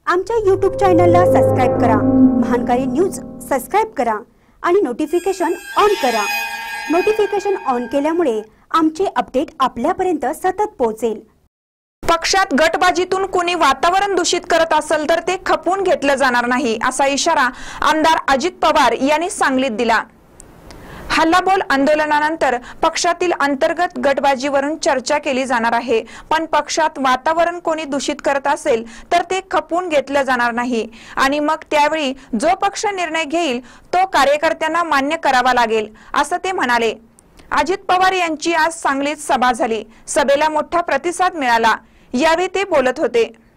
आमच्या YouTube चॅनलला subscribe करा, महानकारी न्यूज सबस्क्राइब करा आणि नोटिफिकेशन ऑन करा। नोटिफिकेशन ऑन केल्यामुळे आमचे अपडेट आपल्यापर्यंत सतत पोहोचेल। पक्षात गटबाजीतून कोणी वातावरण दूषित करत असेल तर ते खपवून घेतलं जाणार नाही, असा इशारा आमदार अजित पवार यांनी सांगलीत दिला। हल्लाबोल आंदोलनानंतर पक्षातील अंतर्गत गटबाजीवरून चर्चा केली जाणार आहे, पण पक्षात वातावरण कोणी दूषित करत असेल तर ते खपवून घेतलं जाणार नाही आणि मग त्यावेळी जो पक्ष निर्णय घेईल तो कार्यकर्त्यांना मान्य करावा लागेल, असं ते म्हणाले। अजित पवार यांची आज सांगलीत सभा झाली। सभेला मोठा प्रतिसाद मिळाला, यावेळी ते बोलत होते।